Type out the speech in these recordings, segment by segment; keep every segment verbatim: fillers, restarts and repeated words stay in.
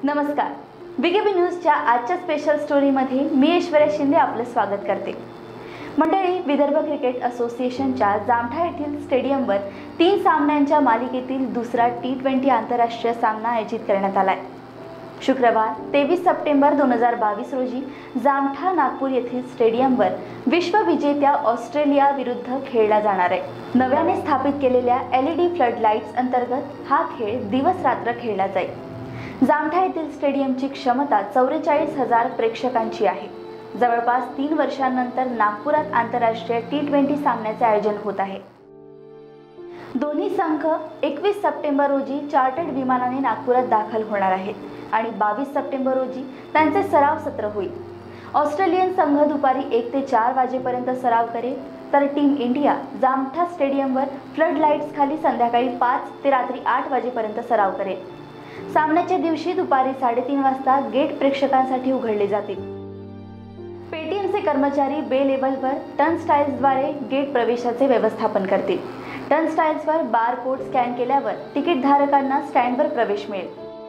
नमस्कार. बीकेबी न्यूजच्या आजच्या स्पेशल स्टोरीमध्ये मी ऐश्वर्या शिंदे आपलं स्वागत करते. मंडळी, विदर्भ क्रिकेट असोसिएशनच्या जामठा येथील स्टेडियमवर तीन सामन्यांच्या मालिकेतील दुसरा टी ट्वेंटी आंतरराष्ट्रीय सामना आयोजित करण्यात आलाय. शुक्रवार तेवीस सप्टेंबर दोन हजार बावीस रोजी जामठा नागपूर येथील स्टेडियमवर विश्वविजेत्या ऑस्ट्रेलिया विरुद्ध खेळला जाणार आहे. नव्याने स्थापित केलेल्या L E D flood lights अंतर्गत हा खेळ दिवस रात्र खेळला जाईल. जामठा येथील स्टेडियमची क्षमता चौवेचाळीस हजार प्रेक्षकांची आहे. जवळपास तीन वर्षांनंतर नागपुरात आंतरराष्ट्रीय टी ट्वेंटी सामन्याचे आयोजन होत आहे. दोन्ही संघ एकवीस सप्टेंबर रोजी चार्टर्ड विमानाने नागपुरात दाखल होणार आहेत आणि बावीस सप्टेंबर रोजी त्यांचे सराव सत्र होईल. ऑस्ट्रेलियन संघ दुपारी एक ते चार वाजेपर्यंत सराव करेल, तर टीम इंडिया जामठा स्टेडियमवर फ्लड लाईट्स खाली संध्याकाळी पाच ते रात्री आठ वाजेपर्यंत सराव करेल. सामन्याच्या दिवशी दुपारी साडेतीन वाजता गेट प्रेक्षकांसाठी उघडले जातील. पेटीएमचे कर्मचारी बे लेवलवर टर्नस्टाइल्सद्वारे गेट प्रवेशाचे व्यवस्थापन करतील. टर्नस्टाइल्सवर बार कोड स्कॅन केल्यावर तिकीटधारकांना स्टँडवर प्रवेश मिळेल.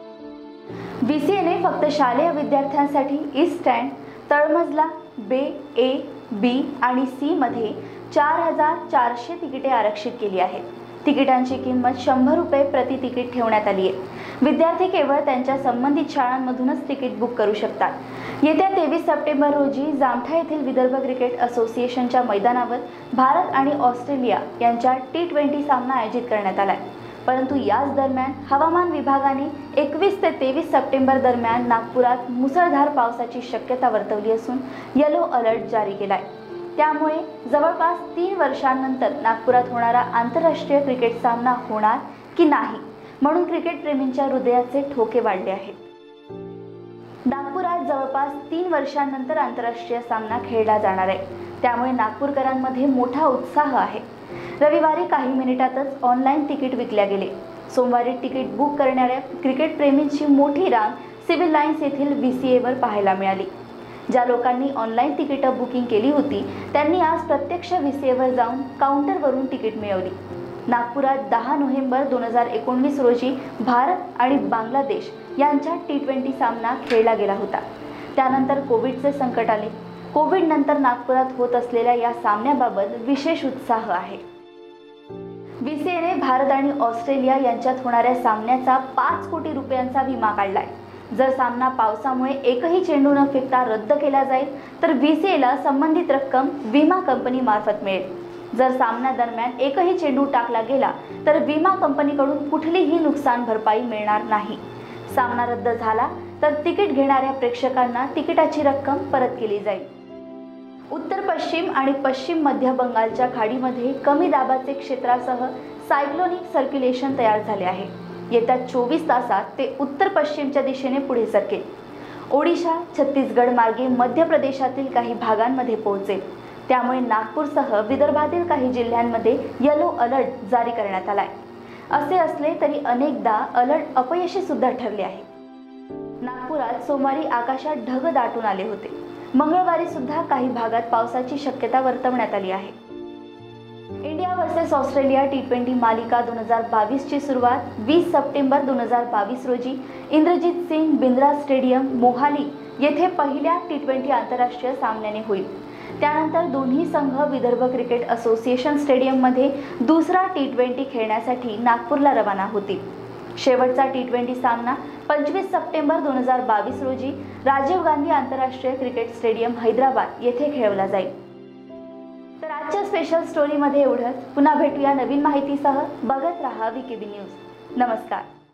बीसीएने फक्त शालेय विद्यार्थ्यांसाठी ईस्ट स्टँड, तळमजला बे ए, बी आणि सी मध्ये चार हजार चारशे तिकिटे आरक्षित केली आहेत. तिकिटांची किंमत शंभर रुपये प्रति तिकीट ठेवण्यात आली आहे. विद्यार्थी केवळ त्यांच्या संबंधित शाळांमधूनच तिकीट बुक करू शकतात. येत्या तेवीस सप्टेंबर रोजी जामठा येथील विदर्भ क्रिकेट असोसिएशनच्या मैदानावर भारत आणि ऑस्ट्रेलिया यांच्या टी ट्वेंटी सामना आयोजित करण्यात आलाय. परंतु याच दरम्यान हवामान विभागाने एकवीस ते तेवीस सप्टेंबर दरम्यान नागपुरात मुसळधार पावसाची शक्यता वर्तवली असून येलो अलर्ट जारी केलाय. त्यामुळे जवळपास तीन वर्षांनंतर नागपुरात होणारा आंतरराष्ट्रीय क्रिकेट सामना होणार की नाही म्हणून क्रिकेट प्रेमींच्या हृदयाचे ठोके वाढले आहेत. नागपुरात जवळपास तीन वर्षांनंतर आंतरराष्ट्रीय सामना खेळला जाणार आहे. त्यामुळे नागपूरकरांमध्ये मोठा उत्साह आहे. रविवारी काही मिनिटातच ऑनलाईन तिकीट विकल्या गेले. सोमवारी तिकीट बुक करणाऱ्या क्रिकेट प्रेमींची मोठी रांग सिव्हिल लाईन्स येथील व्ही सी एवर पाहायला मिळाली. ज्या लोकांनी ऑनलाईन तिकीटं बुकिंग केली होती त्यांनी आज प्रत्यक्ष व्ही सी एवर जाऊन काउंटरवरून तिकीट मिळवली. नागपुरात दहा नोव्हेंबर दोन हजार एकोणवीस रोजी भारत आणि बांगलादेश यांच्या टी ट्वेंटी सामना खेळला गेला होता. त्यानंतर कोविडचे संकट आले. कोविड नंतर नागपुरात होत असलेल्या या सामन्याबाबत विशेष उत्साह आहे. बीसीएने भारत आणि ऑस्ट्रेलिया यांच्यात होणाऱ्या सामन्याचा पाच कोटी रुपयांचा विमा काढलाय. जर सामना पावसामुळे एकही चेंडू न फेकता रद्द केला जाईल तर बीसीएला संबंधित रक्कम विमा कंपनी मार्फत मिळेल. जर सामना दरम्यान एकही चेंडू टाकला गेला तर विमा कंपनीकडून कुठलीही नुकसान भरपाई मिळणार नाही. सामना रद्द झाला तर तिकीट घेणाऱ्या प्रेक्षकांना तिकिटाची रक्कम परत केली जाईल. उत्तर पश्चिम आणि पश्चिम मध्य बंगालच्या खाडीमध्ये कमी दाबाचे क्षेत्रासह सायक्लोनिक सर्क्युलेशन तयार झाले आहे. येत्या चोवीस तासात ते उत्तर पश्चिमच्या दिशेने पुढे सरकेल. ओडिशा, छत्तीसगड मार्गे मध्य प्रदेशातील काही भागांमध्ये पोहोचेल. त्यामुळे नागपूरसह विदर्भातील काही जिल्ह्यांमध्ये येलो अलर्ट जारी करण्यात आलाय. असे असले तरी अनेकदा अलर्ट अपयशी सुद्धा ठरले आहे. नागपुरात सोमवारी आकाशात ढग दाटून आले होते. मंगळवारी सुद्धा काही भागात पावसाची शक्यता वर्तवण्यात आली आहे. India versus Australia T twenty मालिका दोन हजार बावीस ची सुरुवात वीस सप्टेंबर दोन हजार बावीस रोजी इंद्रजीत सिंग बिंद्रा स्टेडियम मोहाली येथे पहिल्या टी ट्वेंटी आंतरराष्ट्रीय सामन्याने होईल. त्यानंतर दोन्ही संघ विदर्भ क्रिकेट असोसिएशन स्टेडियममध्ये दुसरा टी ट्वेंटी खेळण्यासाठी नागपूरला रवाना होतील. शेवटचा टी ट्वेंटी सामना पंचवीस सप्टेंबर दोन हजार बावीस रोजी राजीव गांधी आंतरराष्ट्रीय क्रिकेट स्टेडियम हैदराबाद येथे खेळवला जाईल. तर आजच्या स्पेशल स्टोरीमध्ये एवढंच. पुन्हा भेटूया नवीन माहितीसह. बघत राहा बीकेबी न्यूज. नमस्कार.